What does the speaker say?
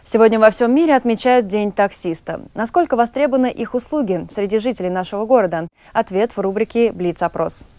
Сегодня во всем мире отмечают День таксиста. Насколько востребованы их услуги среди жителей нашего города? Ответ в рубрике «Блиц-опрос».